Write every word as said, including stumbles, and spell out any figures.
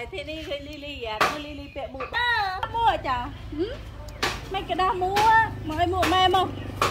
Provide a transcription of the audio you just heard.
rồi thì đi cái Lily à, mua Lily bẹ bụi. Mua hả chả? Ừ? Mấy cái đó mua, mọi mua mềm không?